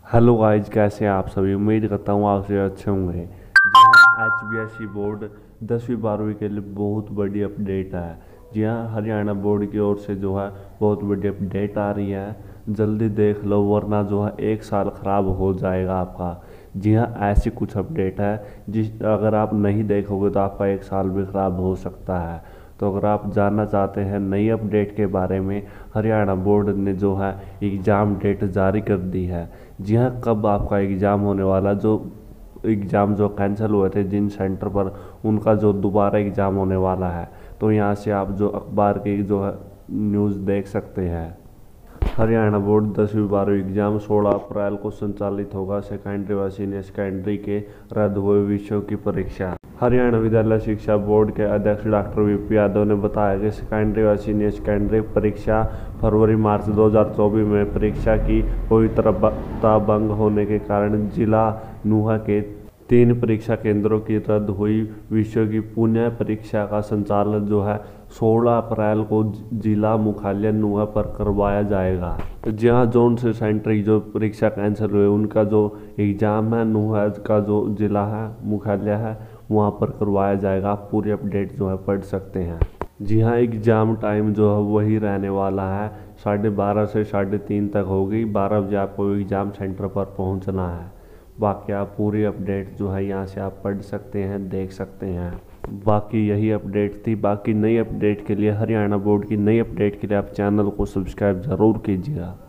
Hello guys, कैसे हैं आप सभी। उम्मीद करता हूँ आप सभी अच्छे होंगे। जी हाँ, HBSC बोर्ड 10वीं 12वीं के लिए बहुत बड़ी अपडेट है। जी हाँ, हरियाणा बोर्ड की ओर से जो है बहुत बड़ी अपडेट आ रही है। जल्दी देख लो वरना जो है 1 साल ख़राब हो जाएगा आपका। जी हाँ, ऐसी कुछ अपडेट है जिस अगर आप नहीं देखोगे तो आपका 1 साल भी ख़राब हो सकता है। तो अगर आप जानना चाहते हैं नई अपडेट के बारे में, हरियाणा बोर्ड ने जो है एग्ज़ाम डेट जारी कर दी है। जी हाँ, कब आपका एग्ज़ाम होने वाला, जो एग्ज़ाम जो कैंसिल हुए थे जिन सेंटर पर, उनका जो दोबारा एग्ज़ाम होने वाला है। तो यहाँ से आप जो अखबार की जो है न्यूज़ देख सकते हैं। हरियाणा बोर्ड 10वीं 12वीं एग्जाम 16 अप्रैल को संचालित होगा। सेकेंडरी व सीनियर सेकेंडरी के रद्द हुए विषयों की परीक्षा। हरियाणा विद्यालय शिक्षा बोर्ड के अध्यक्ष डॉक्टर VP यादव ने बताया कि सेकेंडरी व सीनियर सेकेंडरी परीक्षा फरवरी मार्च 2024 में परीक्षा की पवित्रता भंग होने के कारण जिला नूंह के 3 परीक्षा केंद्रों की रद्द हुई विषयों की पुनः परीक्षा का संचालन जो है 16 अप्रैल को जिला मुख्यालय नूंह पर करवाया जाएगा। जहां जोन से सेंटर की जो परीक्षा कैंसिल हुए उनका जो एग्ज़ाम है नूंह का जो जिला है मुख्यालय है वहां पर करवाया जाएगा। आप पूरी अपडेट जो है पढ़ सकते हैं। जी हाँ, एग्ज़ाम टाइम जो है वही रहने वाला है। 12:30 से 3:30 तक होगी। 12 बजे आपको एग्ज़ाम सेंटर पर पहुंचना है। बाकी आप पूरी अपडेट जो है यहाँ से आप पढ़ सकते हैं, देख सकते हैं। बाकी यही अपडेट थी। बाकी नई अपडेट के लिए, हरियाणा बोर्ड की नई अपडेट के लिए आप चैनल को सब्सक्राइब ज़रूर कीजिएगा।